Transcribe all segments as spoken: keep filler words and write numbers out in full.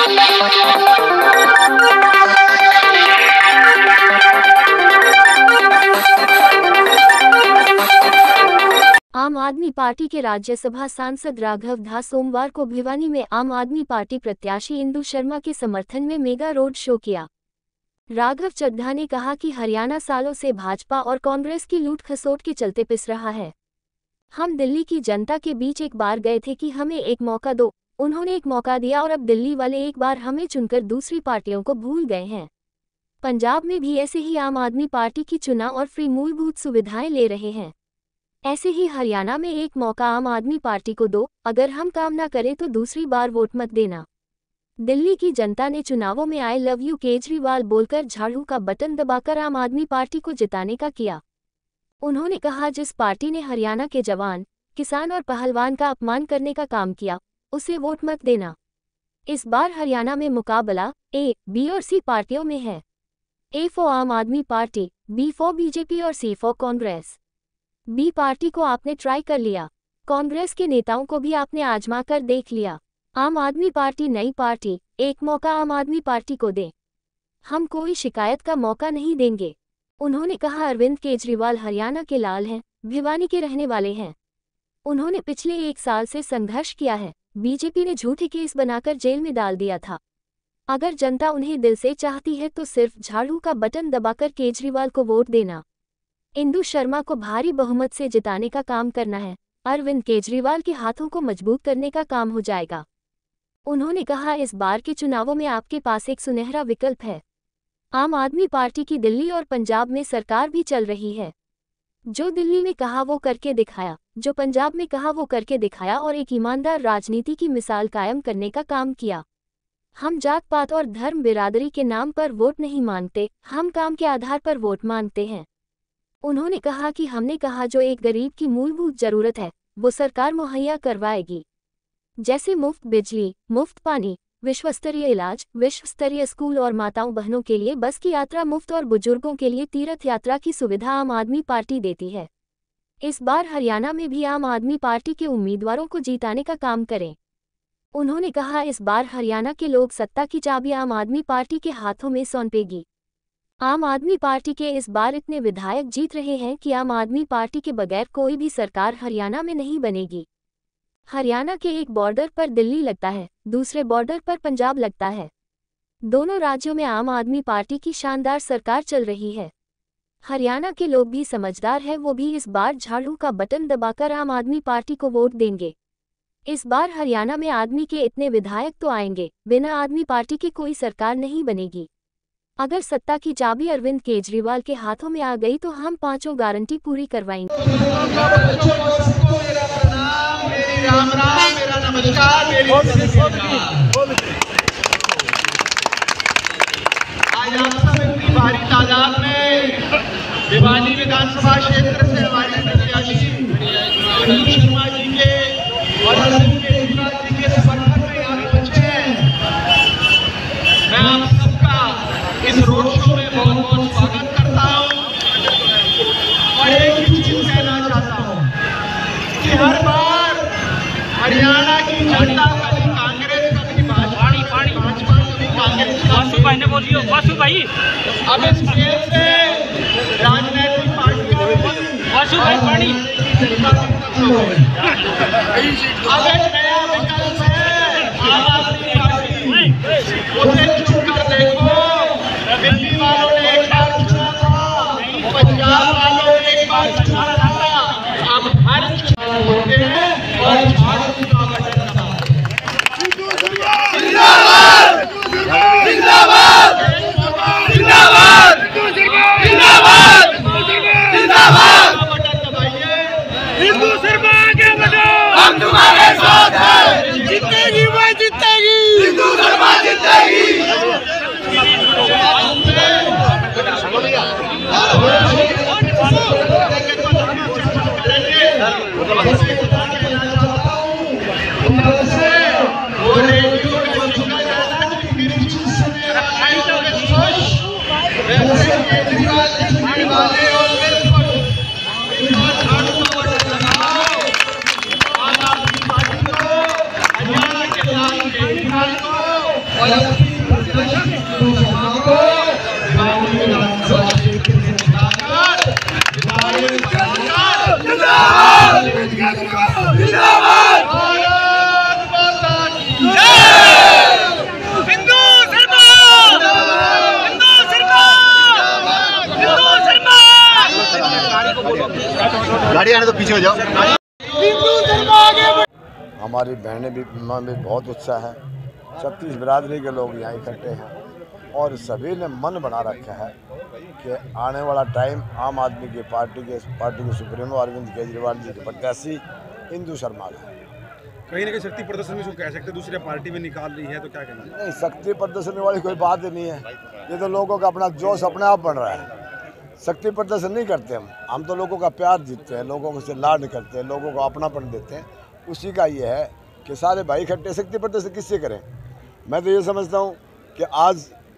आम आदमी पार्टी के राज्यसभा सांसद राघव धा सोमवार को भिवानी में आम आदमी पार्टी प्रत्याशी इंदु शर्मा के समर्थन में मेगा रोड शो किया। राघव चड्ढा ने कहा कि हरियाणा सालों से भाजपा और कांग्रेस की लूट खसोट के चलते पिस रहा है। हम दिल्ली की जनता के बीच एक बार गए थे कि हमें एक मौका दो, उन्होंने एक मौका दिया और अब दिल्ली वाले एक बार हमें चुनकर दूसरी पार्टियों को भूल गए हैं। पंजाब में भी ऐसे ही आम आदमी पार्टी की चुनाव और फ्री मूलभूत सुविधाएं ले रहे हैं। ऐसे ही हरियाणा में एक मौका आम आदमी पार्टी को दो, अगर हम काम ना करें तो दूसरी बार वोट मत देना। दिल्ली की जनता ने चुनावों में आई लव यू केजरीवाल बोलकर झाड़ू का बटन दबाकर आम आदमी पार्टी को जिताने का किया। उन्होंने कहा, जिस पार्टी ने हरियाणा के जवान, किसान और पहलवान का अपमान करने का काम किया, उसे वोट मत देना। इस बार हरियाणा में मुकाबला ए, बी और सी पार्टियों में है। ए फॉर आम आदमी पार्टी, बी फॉर बीजेपी और C for Congress. B party को आपने ट्राई कर लिया, कांग्रेस के नेताओं को भी आपने आजमा कर देख लिया। आम आदमी पार्टी नई पार्टी, एक मौका आम आदमी पार्टी को दें। हम कोई शिकायत का मौका नहीं देंगे। उन्होंने कहा, अरविंद केजरीवाल हरियाणा के लाल हैं, भिवानी के रहने वाले हैं। उन्होंने पिछले एक साल से संघर्ष किया है। बीजेपी ने झूठे केस बनाकर जेल में डाल दिया था। अगर जनता उन्हें दिल से चाहती है तो सिर्फ झाड़ू का बटन दबाकर केजरीवाल को वोट देना। इंदु शर्मा को भारी बहुमत से जिताने का काम करना है। अरविंद केजरीवाल के हाथों को मजबूत करने का काम हो जाएगा। उन्होंने कहा, इस बार के चुनावों में आपके पास एक सुनहरा विकल्प है। आम आदमी पार्टी की दिल्ली और पंजाब में सरकार भी चल रही है। जो दिल्ली में कहा वो करके दिखाया, जो पंजाब में कहा वो करके दिखाया और एक ईमानदार राजनीति की मिसाल कायम करने का काम किया। हम जात पात और धर्म बिरादरी के नाम पर वोट नहीं मांगते, हम काम के आधार पर वोट मांगते हैं। उन्होंने कहा कि हमने कहा जो एक गरीब की मूलभूत जरूरत है वो सरकार मुहैया करवाएगी, जैसे मुफ्त बिजली, मुफ्त पानी, विश्वस्तरीय इलाज, विश्वस्तरीय स्कूल और माताओं बहनों के लिए बस की यात्रा मुफ्त और बुजुर्गों के लिए तीर्थ यात्रा की सुविधा आम आदमी पार्टी देती है। इस बार हरियाणा में भी आम आदमी पार्टी के उम्मीदवारों को जिताने का काम करें। उन्होंने कहा, इस बार हरियाणा के लोग सत्ता की चाबी आम आदमी पार्टी के हाथों में सौंपेगी। आम आदमी पार्टी के इस बार इतने विधायक जीत रहे हैं कि आम आदमी पार्टी के बगैर कोई भी सरकार हरियाणा में नहीं बनेगी। हरियाणा के एक बॉर्डर पर दिल्ली लगता है, दूसरे बॉर्डर पर पंजाब लगता है। दोनों राज्यों में आम आदमी पार्टी की शानदार सरकार चल रही है। हरियाणा के लोग भी समझदार हैं, वो भी इस बार झाड़ू का बटन दबाकर आम आदमी पार्टी को वोट देंगे। इस बार हरियाणा में आदमी के इतने विधायक तो आएंगे, बिना आदमी पार्टी की कोई सरकार नहीं बनेगी। अगर सत्ता की चाबी अरविंद केजरीवाल के हाथों में आ गई तो हम पांचों गारंटी पूरी करवाएंगे। राम राम, मेरा नमस्कार, मेरी आज आप सब इतनी भारी तादाद में भिवानी विधानसभा क्षेत्र से हमारी प्रत्याशी इंदु शर्मा जी के और अरविंद केजरीवाल जी के समर्थन में यहाँ पहुंचे हैं। मैं आप सबका इस रोड शो में बहुत बहुत स्वागत करता हूँ और एक ही चीज कहना चाहता हूँ कि हर बार हरियाणा की जनता कभी कांग्रेस कभी भाजपा भाजपा कभी कांग्रेस वासु भाई ने बोलियो वासु भाई अब इस खेल से राजनीतिक पार्टियों वासु भाई पानी अब एक नया विकल्प है आम आदमी पार्टी, उसे चुन कर देखो। दिल्ली वालों ने एक बार चुना था, पंजाब वालों ने एक बार चुना था, अब हर चुनाव होते हैं और झाड़ू का बटन दबाओ। जिंदाबाद जिंदाबाद जिंदाबाद जिंदाबाद जिंदाबाद बटन दबाइए। इंदु शर्मा आगे बढ़ो, हम तुम्हारे साथ और अपनी प्रत्याशी इंदु शर्मा को भिवानी विधानसभा क्षेत्र से जिताकर विधायक जिंदाबाद जिंदाबाद भारत माता की जय हिंदू सरकार हिंदू सरकार हिंदू सरकार। गाड़ी आने तो पीछे हो जाओ। हिंदू सरकार हमारी बहनें भी में भी बहुत उत्साह है। छत्तीस बिरादरी के लोग यहाँ इकट्ठे हैं और सभी ने मन बना रखा है कि आने वाला टाइम आम आदमी की पार्टी के पार्टी के सुप्रीमो अरविंद केजरीवाल जी के प्रत्याशी इंदु शर्मा का। कहीं ना कहीं शक्ति प्रदर्शन में जो कह सकते दूसरे पार्टी में निकाल रही है तो क्या कहना है? नहीं, शक्ति प्रदर्शन वाली कोई बात ही नहीं है। ये तो लोगों का अपना जोश अपने आप बन रहा है। शक्ति प्रदर्शन नहीं करते हम हम तो लोगों का प्यार जीतते हैं, लोगों से लाड करते हैं, लोगों को अपनापन देते हैं। उसी का ये है कि सारे भाई इकट्ठे शक्ति प्रदर्शन किससे करें। मैं तो ये समझता हूँ कि आज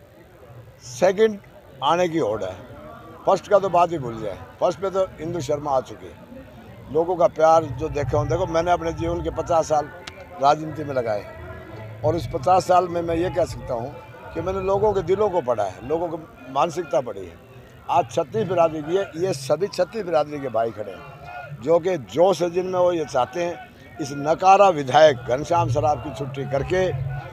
सेकंड आने की होड़ है, फर्स्ट का तो बात ही भूल जाए। फर्स्ट पे तो इंदु शर्मा आ चुकी है। लोगों का प्यार जो देखा हूँ, देखो मैंने अपने जीवन के पचास साल राजनीति में लगाए और उस पचास साल में मैं ये कह सकता हूँ कि मैंने लोगों के दिलों को पढ़ा है, लोगों की मानसिकता पढ़ी है। आज छत्तीस बिरादरी की है, ये सभी छत्तीस बिरादरी के भाई खड़े हैं जो कि जोश है जिनमें वो ये चाहते हैं इस नकारा विधायक घनश्याम सराफ की छुट्टी करके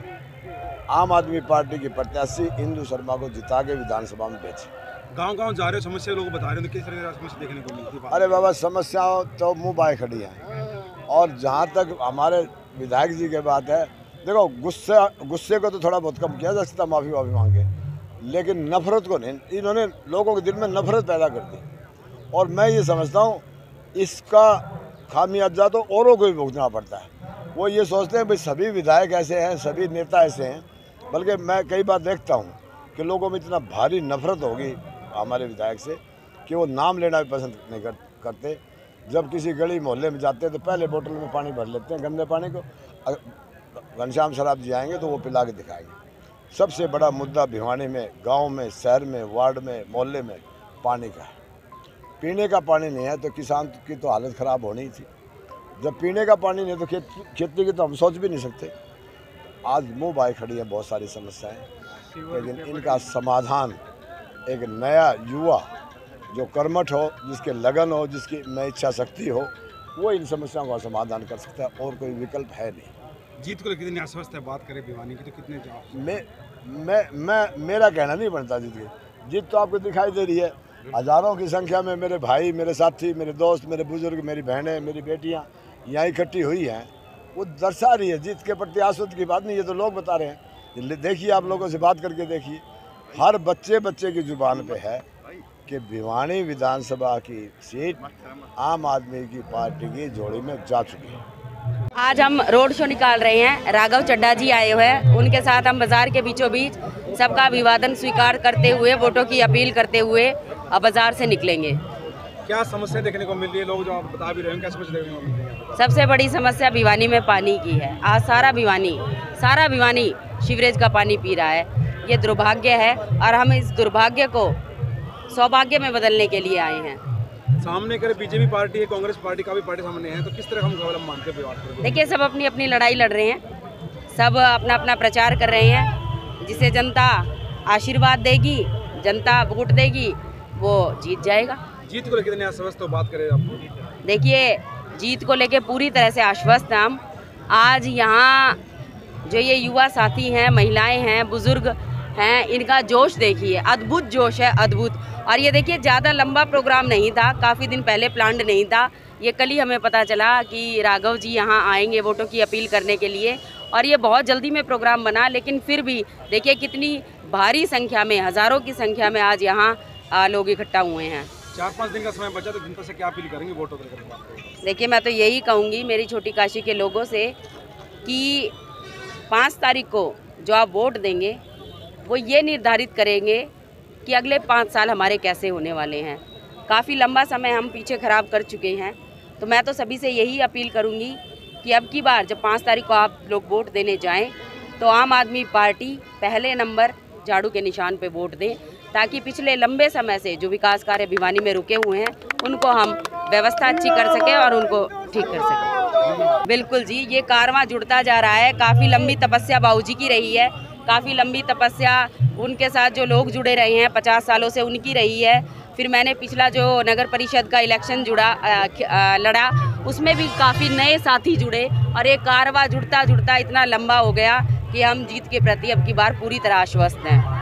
आम आदमी पार्टी की प्रत्याशी इंदु शर्मा को जिता के विधानसभा में भेजे। गांव गांव जा रहे हो, समस्या लोग बता रहे हैं, तो किस तरह की समस्या देखने को मिलती है? अरे बाबा, समस्याओं तो मुँह बाए खड़ी हैं। और जहाँ तक हमारे विधायक जी की बात है, देखो गुस्से गुस्से को तो थोड़ा बहुत कम किया जा सकता, माफ़ी वाफ़ी मांगे, लेकिन नफरत को नहीं। इन्होंने लोगों के दिल में नफरत पैदा कर दी और मैं ये समझता हूँ इसका खामियाजा तो औरों को भी भुगतना पड़ता है। वो ये सोचते हैं भाई सभी विधायक ऐसे हैं, सभी नेता ऐसे हैं, बल्कि मैं कई बार देखता हूँ कि लोगों में इतना भारी नफरत होगी हमारे विधायक से कि वो नाम लेना भी पसंद नहीं कर, करते। जब किसी गली मोहल्ले में जाते हैं तो पहले बोतल में पानी भर लेते हैं, गंदे पानी को। घनश्याम सराफ जी आएंगे तो वो पिला के दिखाएंगे। सबसे बड़ा मुद्दा भिवानी में, गांव में, शहर में, वार्ड में, मोहल्ले में पानी का है। पीने का पानी नहीं है तो किसान की तो हालत ख़राब होनी ही थी। जब पीने का पानी नहीं है तो खेत खेती की तो हम सोच भी नहीं सकते। आज मुँह बाए खड़ी है बहुत सारी समस्याएं, लेकिन इनका समाधान एक नया युवा जो कर्मठ हो, जिसके लगन हो, जिसकी में इच्छा शक्ति हो, वो इन समस्याओं का समाधान कर सकता है और कोई विकल्प है नहीं। जीत को लेकर कितनी आश्वस्त है? बात करें भिवानी की तो कितने जवाब? मैं मैं मैं मेरा कहना नहीं बनता जीत की। जीत तो आपको दिखाई दे रही है, हज़ारों की संख्या में मेरे भाई, मेरे साथी, मेरे दोस्त, मेरे बुजुर्ग, मेरी बहनें, मेरी बेटियां यहाँ इकट्ठी हुई हैं। वो दर्शा रही है, जीत के प्रति आश्वस्त की बात नहीं, ये तो लोग बता रहे हैं। देखिए, आप लोगों से बात करके देखिए, हर बच्चे बच्चे की जुबान पे है कि भिवानी विधानसभा की सीट आम आदमी की पार्टी की झोली में जा चुकी है। आज हम रोड शो निकाल रहे हैं, राघव चड्ढा जी आए हुए हैं, उनके साथ हम बाजार के बीचों बीच सबका अभिवादन स्वीकार करते हुए, वोटों की अपील करते हुए अब बाजार से निकलेंगे। क्या समस्या देखने को मिल रही है? लोग जो आप बता भी रहे हैं, क्या समस्या देखने को मिल रही है? सबसे बड़ी समस्या भिवानी में पानी की है। आज सारा भिवानी सारा भिवानी सीवरेज का पानी पी रहा है। ये दुर्भाग्य है और हम इस दुर्भाग्य को सौभाग्य में बदलने के लिए आए हैं। सामने करे बीजेपी पार्टी है, कांग्रेस पार्टी का भी पार्टी सामने है, तो किस तरह हम गौरव मानते हैं? देखिए, सब अपनी अपनी लड़ाई लड़ रहे हैं, सब अपना अपना प्रचार कर रहे हैं। जिसे जनता आशीर्वाद देगी, जनता वोट देगी, वो जीत जाएगा। जीत को लेकर कितने आश्वस्त हो? बात करें आप। देखिए, जीत को लेकर पूरी तरह से आश्वस्त हैं हम। आज यहाँ जो ये युवा साथी हैं, महिलाएं हैं, बुजुर्ग हैं, इनका जोश देखिए, अद्भुत जोश है, अद्भुत। और ये देखिए, ज़्यादा लंबा प्रोग्राम नहीं था, काफ़ी दिन पहले प्लान्ड नहीं था। ये कल ही हमें पता चला कि राघव जी यहाँ आएंगे वोटों की अपील करने के लिए, और ये बहुत जल्दी में प्रोग्राम बना। लेकिन फिर भी देखिए कितनी भारी संख्या में, हज़ारों की संख्या में आज यहाँ लोग इकट्ठा हुए हैं। चार पाँच दिन का समय बचा, तो जनता से क्या अपील करेंगे वोटों को लेकर? देखिए, मैं तो यही कहूँगी मेरी छोटी काशी के लोगों से कि पाँच तारीख को जो आप वोट देंगे वो ये निर्धारित करेंगे कि अगले पाँच साल हमारे कैसे होने वाले हैं। काफ़ी लंबा समय हम पीछे ख़राब कर चुके हैं, तो मैं तो सभी से यही अपील करूँगी कि अब की बार जब पाँच तारीख को आप लोग वोट देने जाएं तो आम आदमी पार्टी पहले नंबर झाड़ू के निशान पे वोट दें, ताकि पिछले लंबे समय से जो विकास कार्य भिवानी में रुके हुए हैं उनको हम व्यवस्था अच्छी कर सकें और उनको ठीक कर सकें। बिल्कुल जी, ये कारवां जुड़ता जा रहा है। काफ़ी लंबी तपस्या बाबूजी की रही है, काफ़ी लंबी तपस्या, उनके साथ जो लोग जुड़े रहे हैं पचास सालों से उनकी रही है। फिर मैंने पिछला जो नगर परिषद का इलेक्शन जुड़ा आ, आ, लड़ा, उसमें भी काफ़ी नए साथी जुड़े और ये कारवा जुड़ता जुड़ता इतना लंबा हो गया कि हम जीत के प्रति अब की बार पूरी तरह आश्वस्त हैं।